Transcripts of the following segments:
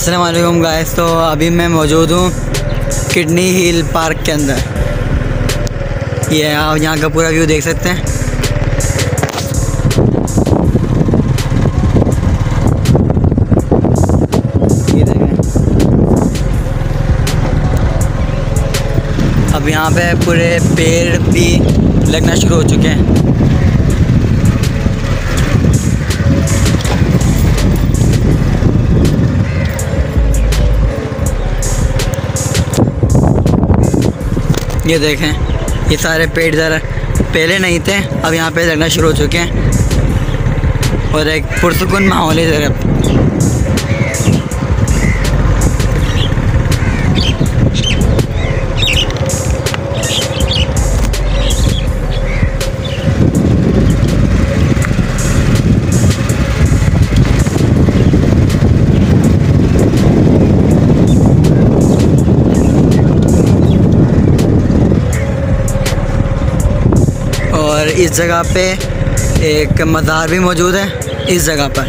अस्सलाम वालेकुम गाइस। तो अभी मैं मौजूद हूँ किडनी हिल पार्क के अंदर। ये आप यहाँ का पूरा व्यू देख सकते हैं। ये देखें, अब यहाँ पे पूरे पेड़ भी लगना शुरू हो चुके हैं। ये देखें, ये सारे पेड़ ज़रा पहले नहीं थे, अब यहाँ पे लगना शुरू हो चुके हैं और एक पुरसुकून माहौल है ज़रा। और इस जगह पे एक मज़ार भी मौजूद है इस जगह पर।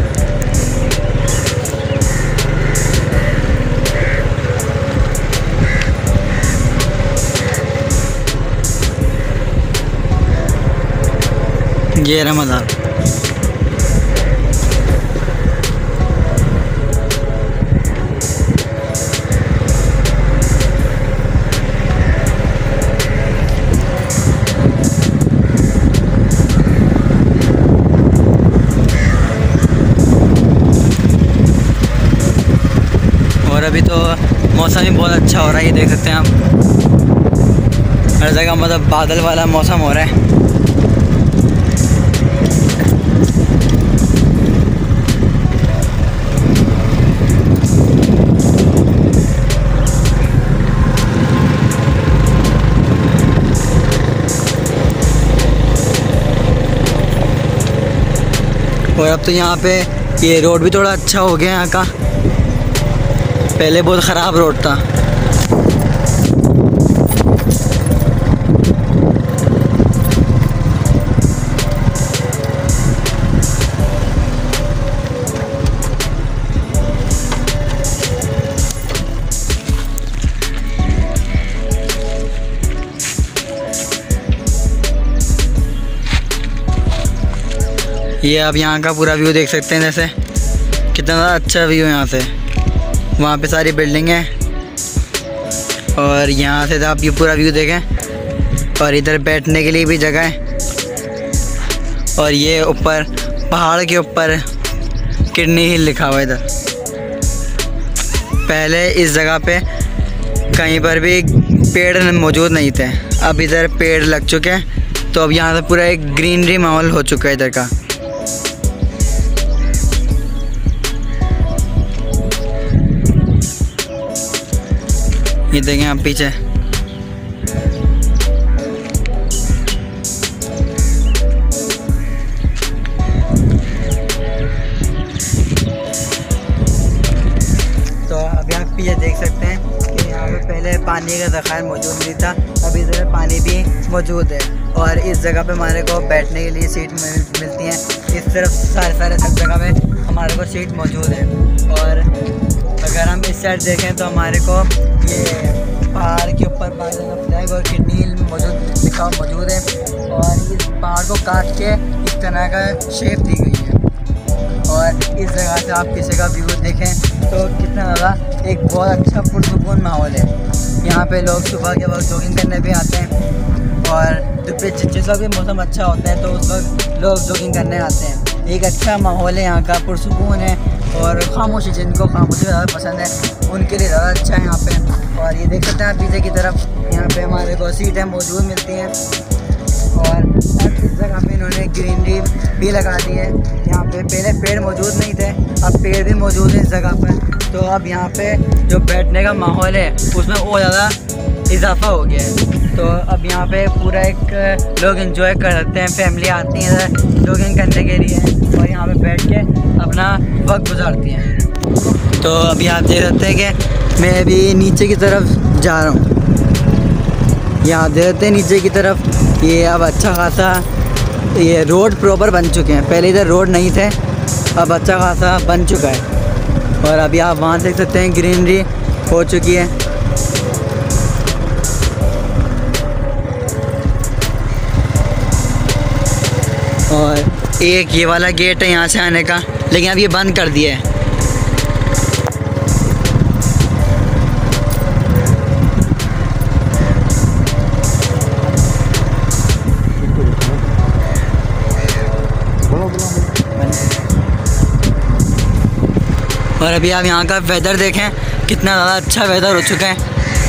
ये रहा मज़ार। और अभी तो मौसम भी बहुत अच्छा हो रहा है, ये देख सकते हैं आप। हर जगह मतलब बादल वाला मौसम हो रहा है। और अब तो यहाँ पे ये रोड भी थोड़ा अच्छा हो गया यहाँ का, पहले बहुत ख़राब रोड था। ये आप यहाँ का पूरा व्यू देख सकते हैं, जैसे कितना अच्छा व्यू है यहाँ से। वहाँ पे सारी बिल्डिंग है और यहाँ से आप ये पूरा व्यू देखें। और इधर बैठने के लिए भी जगह है। और ये ऊपर पहाड़ के ऊपर किडनी हिल लिखा हुआ है इधर। पहले इस जगह पे कहीं पर भी पेड़ मौजूद नहीं थे, अब इधर पेड़ लग चुके हैं। तो अब यहाँ से पूरा एक ग्रीनरी माहौल हो चुका है इधर का। ये देखें आप पीछे, तो अभी आप पीछे देख सकते हैं कि यहाँ पे पहले पानी का ज़ख़ायर मौजूद नहीं था, अभी इधर पानी भी मौजूद है। और इस जगह पे हमारे को बैठने के लिए सीट मिलती हैं। इस तरफ सारे सब जगह में हमारे को सीट मौजूद है। और अगर हम इस साइड देखें तो हमारे को ये पहाड़ के ऊपर बादल का फ्लैग और किडनी हिल लिखा मौजूद है। और इस पहाड़ को काट के इस तरह का शेप दी गई है। और इस जगह से आप किसी का व्यू देखें तो कितना ज़्यादा एक बहुत अच्छा पुरसुकून माहौल है। यहाँ पे लोग सुबह के वक्त जॉगिंग करने भी आते हैं। और जिस वक्त भी मौसम अच्छा होता है तो उस वक्त लोग जॉगिंग करने आते हैं। एक अच्छा माहौल है यहाँ का, पुरसुकून है। और खामोशी, जिनको खामोशी ज़्यादा पसंद है उनके लिए ज़्यादा अच्छा है यहाँ पे। और ये देख सकते हैं आप पीछे की तरफ, यहाँ पे हमारे को सीटें मौजूद मिलती हैं। और इस जगह पे इन्होंने ग्रीनरी भी लगा दी है। यहाँ पे पहले पेड़ मौजूद नहीं थे, अब पेड़ भी मौजूद है इस जगह पर। तो अब यहाँ पे जो बैठने का माहौल है उसमें और ज़्यादा इजाफा हो गया है। तो अब यहाँ पे पूरा एक लोग एंजॉय कर सकते हैं, फैमिली आती हैं जॉगिंग करने के लिए और यहाँ पे बैठ के अपना वक्त गुजारती हैं। तो अभी आप देख सकते हैं कि मैं अभी नीचे की तरफ जा रहा हूँ। यहाँ देख सकते हैं नीचे की तरफ ये अब अच्छा खासा ये रोड प्रॉपर बन चुके हैं। पहले इधर रोड नहीं थे, अब अच्छा खासा बन चुका है। और अभी आप वहाँ देख सकते हैं ग्रीनरी हो चुकी है। और एक ये वाला गेट है यहाँ से आने का, लेकिन अब ये बंद कर दिया है। और अभी आप यहाँ का वेदर देखें, कितना ज़्यादा अच्छा वेदर हो चुका है।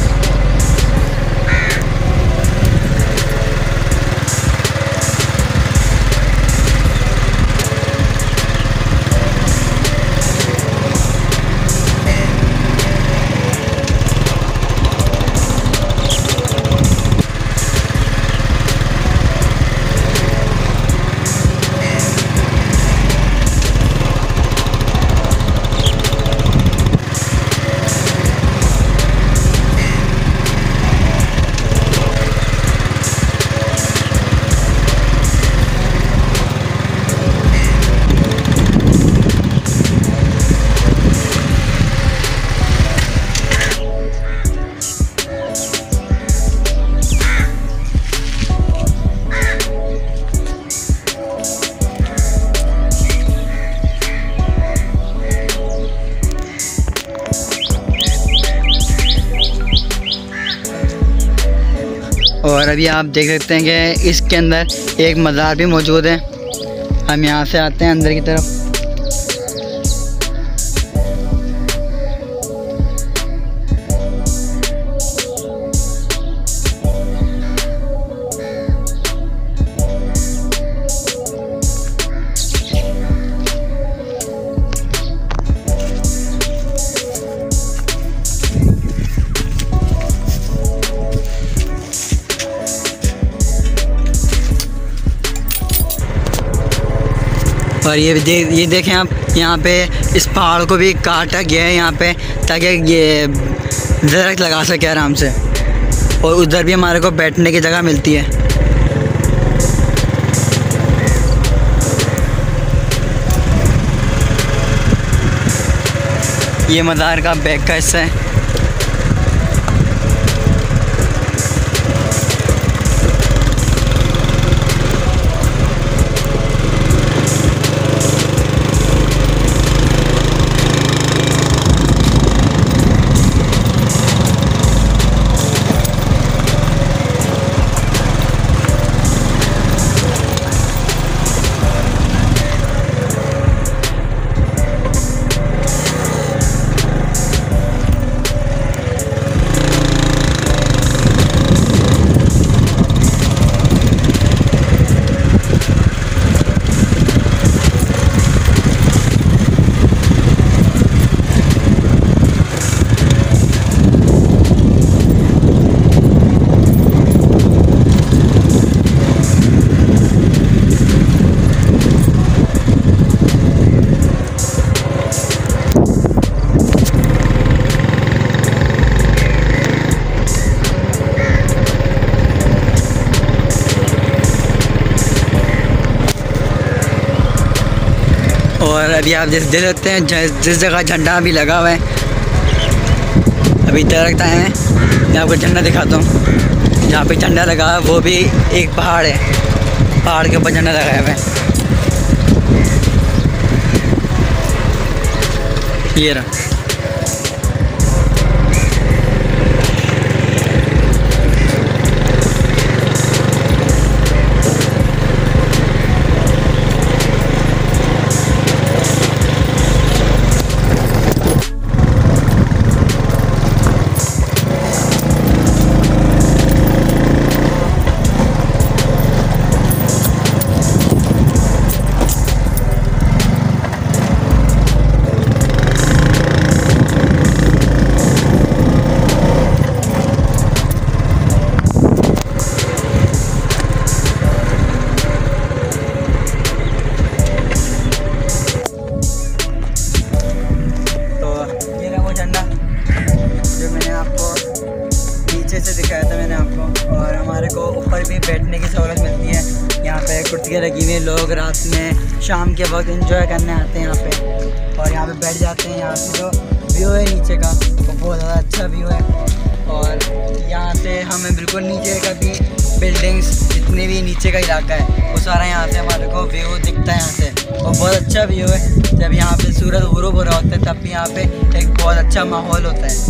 और अभी आप देख सकते हैं कि इसके अंदर एक मज़ार भी मौजूद है। हम यहाँ से आते हैं अंदर की तरफ। और ये देखें आप, यहाँ पे इस पहाड़ को भी काटा गया है यहाँ पे, ताकि ये दरख्त लगा सके आराम से। और उधर भी हमारे को बैठने की जगह मिलती है। ये मज़ार का बैक का हिस्सा है। और अभी आप देख सकते हैं जिस जगह झंडा भी लगा हुआ है, अभी दरख्त आए हैं। मैं आपको झंडा दिखाता हूँ। जहाँ पे झंडा लगा है वो भी एक पहाड़ है, पहाड़ के ऊपर झंडा लगाया हुआ है। ये रहा। शाम के वक्त एंजॉय करने आते हैं यहाँ पे और यहाँ पे बैठ जाते हैं। यहाँ से जो व्यू है नीचे का वो बहुत ज़्यादा अच्छा व्यू है और यहाँ से हमें बिल्कुल नीचे का भी बिल्डिंग्स जितने भी नीचे का इलाका है वो सारा यहाँ से हमारे को व्यू दिखता है यहाँ से और बहुत अच्छा व्यू है। जब यहाँ पे सूरज गुरूब हो रहा होता है तब भी यहाँ पे एक बहुत अच्छा माहौल होता है।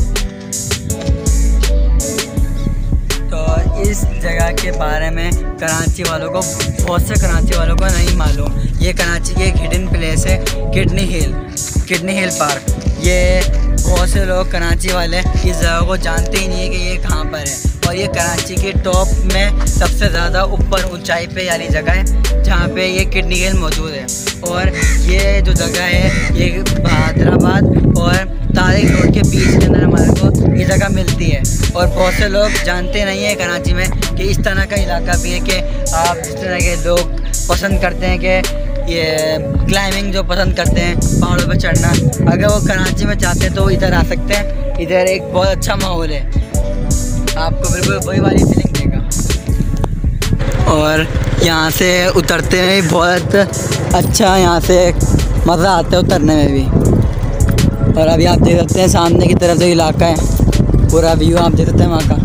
तो इस जगह के बारे में कराची वालों को, बहुत से कराची वालों को नहीं मालूम। ये कराची की एक हिडन प्लेस है, किडनी हिल पार्क। ये बहुत से लोग कराची वाले इस जगह को जानते ही नहीं है कि ये कहाँ पर है और ये कराची के टॉप में सबसे ज़्यादा ऊपर ऊंचाई पे वाली जगह है जहाँ पे ये किडनी हिल मौजूद है। और ये जो जगह है ये हैदराबाद और तारिक रोड के बीच के अंदर हमारे को ये जगह मिलती है। और बहुत से लोग जानते नहीं हैं कराची में कि इस तरह का इलाका भी है कि आप जिस तरह के लोग पसंद करते हैं कि ये क्लाइंबिंग जो पसंद करते हैं पहाड़ों पर चढ़ना, अगर वो कराची में चाहते हैं तो इधर आ सकते हैं। इधर एक बहुत अच्छा माहौल है, आपको बिल्कुल वही वाली फीलिंग देगा। और यहाँ से उतरते में बहुत अच्छा, यहाँ से मज़ा आता है उतरने में भी। और अभी आप देख सकते हैं सामने की तरफ जो इलाका है पूरा व्यू आप देख सकते हैं वहाँ का।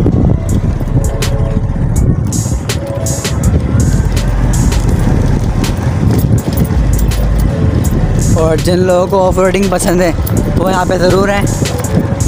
और जिन लोगों को ऑफ रोडिंग पसंद है वो यहाँ पे ज़रूर हैं।